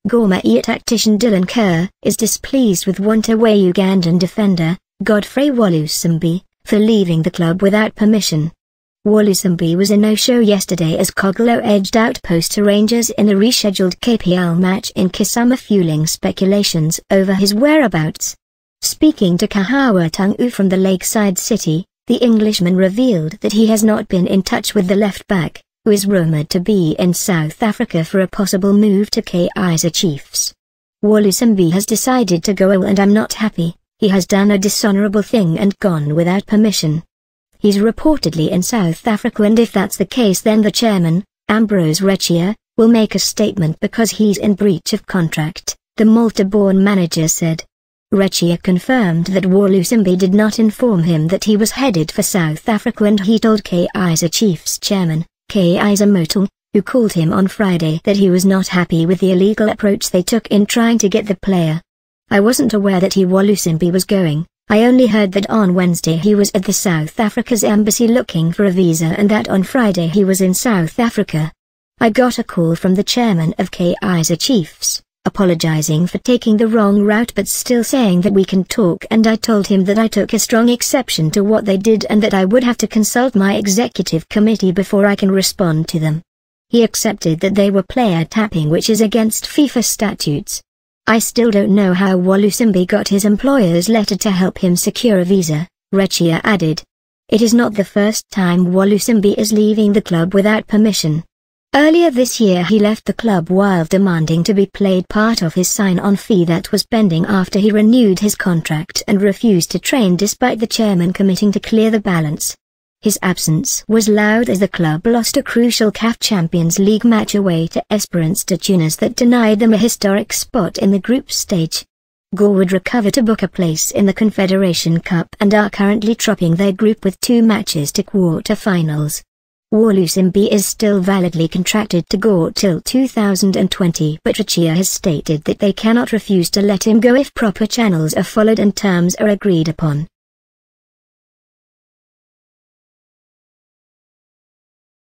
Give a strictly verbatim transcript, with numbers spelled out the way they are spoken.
Gor Mahia tactician Dylan Kerr is displeased with one-away Ugandan defender, Godfrey Walusimbi, for leaving the club without permission. Walusimbi was a no-show yesterday as Kogalo edged out Posta Rangers in a rescheduled K P L match in Kisama, fueling speculations over his whereabouts. Speaking to Kahawa Tungu from the Lakeside City, the Englishman revealed that he has not been in touch with the left-back, who is rumoured to be in South Africa for a possible move to Kaizer Chiefs. Walusimbi has decided to go, and I'm not happy. He has done a dishonourable thing and gone without permission. He's reportedly in South Africa, and if that's the case then the chairman, Ambrose Recchia, will make a statement because he's in breach of contract, the Malta-born manager said. Recchia confirmed that Walusimbi did not inform him that he was headed for South Africa, and he told Kaizer Chiefs chairman, Kaizer Motaung, who called him on Friday, that he was not happy with the illegal approach they took in trying to get the player. I wasn't aware that he Walusimbi was going. I only heard that on Wednesday he was at the South Africa's embassy looking for a visa, and that on Friday he was in South Africa. I got a call from the chairman of Kaizer Chiefs, apologizing for taking the wrong route but still saying that we can talk, and I told him that I took a strong exception to what they did and that I would have to consult my executive committee before I can respond to them. He accepted that they were player tapping, which is against FIFA statutes. I still don't know how Walusimbi got his employer's letter to help him secure a visa, Recchia added. It is not the first time Walusimbi is leaving the club without permission. Earlier this year he left the club while demanding to be paid part of his sign-on fee that was pending after he renewed his contract and refused to train despite the chairman committing to clear the balance. His absence was loud as the club lost a crucial C A F Champions League match away to Esperance de Tunis that denied them a historic spot in the group stage. Gor would recover to book a place in the Confederation Cup and are currently topping their group with two matches to quarter-finals. Walusimbi is still validly contracted to Gor till two thousand twenty, but Recchia has stated that they cannot refuse to let him go if proper channels are followed and terms are agreed upon.